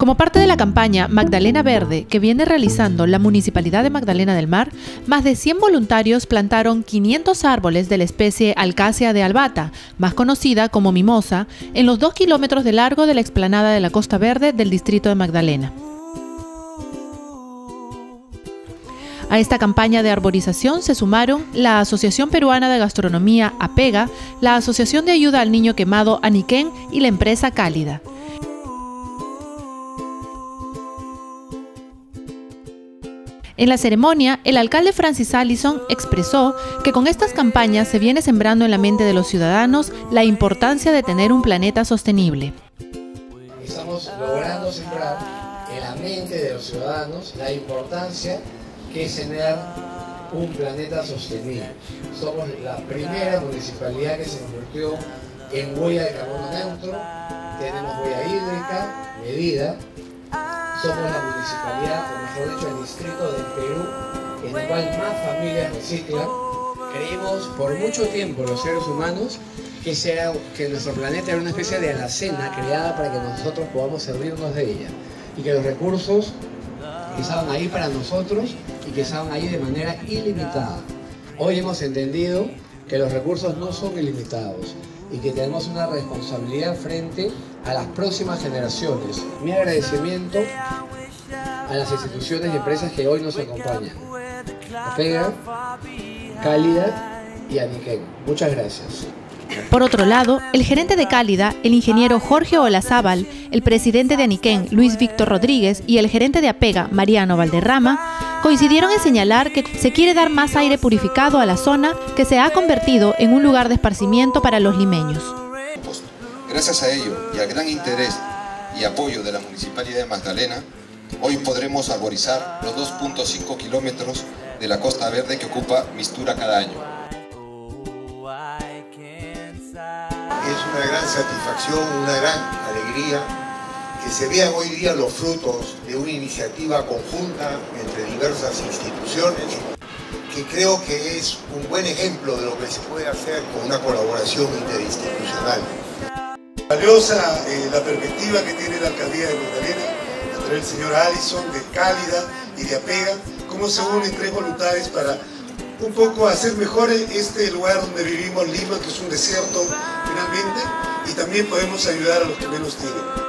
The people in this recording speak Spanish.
Como parte de la campaña Magdalena Verde que viene realizando la Municipalidad de Magdalena del Mar, más de 100 voluntarios plantaron 500 árboles de la especie Alcacia de albata, más conocida como mimosa, en los 2 kilómetros de largo de la explanada de la Costa Verde del distrito de Magdalena. A esta campaña de arborización se sumaron la Asociación Peruana de Gastronomía APEGA, la Asociación de Ayuda al Niño Quemado Aniquén y la empresa Cálida. En la ceremonia, el alcalde Francis Allison expresó que con estas campañas se viene sembrando en la mente de los ciudadanos la importancia de tener un planeta sostenible. Estamos logrando sembrar en la mente de los ciudadanos la importancia que es tener un planeta sostenible. Somos la primera municipalidad que se convirtió en huella de carbono neutro, tenemos huella hídrica medida. Somos la municipalidad, o mejor dicho, el distrito del Perú en el cual más familias reciclan. Creímos por mucho tiempo los seres humanos que nuestro planeta era una especie de alacena creada para que nosotros podamos servirnos de ella y que los recursos que estaban ahí para nosotros y que estaban ahí de manera ilimitada. Hoy hemos entendido que los recursos no son ilimitados y que tenemos una responsabilidad frente a las próximas generaciones. Mi agradecimiento a las instituciones y empresas que hoy nos acompañan. APEGA, Cálida y Aniquén. Muchas gracias. Por otro lado, el gerente de Cálida, el ingeniero Jorge Olazábal, el presidente de Aniquén, Luis Víctor Rodríguez, y el gerente de APEGA, Mariano Valderrama, coincidieron en señalar que se quiere dar más aire purificado a la zona que se ha convertido en un lugar de esparcimiento para los limeños. Gracias a ello y al gran interés y apoyo de la Municipalidad de Magdalena, hoy podremos arborizar los 2.5 kilómetros de la Costa Verde que ocupa Mistura cada año. Es una gran satisfacción, una gran alegría que se vean hoy día los frutos de una iniciativa conjunta entre diversas instituciones, que creo que es un buen ejemplo de lo que se puede hacer con una colaboración interinstitucional. Valiosa la perspectiva que tiene la alcaldía de Magdalena, a través del señor Allison, de Cálida y de APEGA, cómo se unen 3 voluntades para un poco hacer mejor este lugar donde vivimos, Lima, que es un desierto finalmente, y también podemos ayudar a los que menos tienen.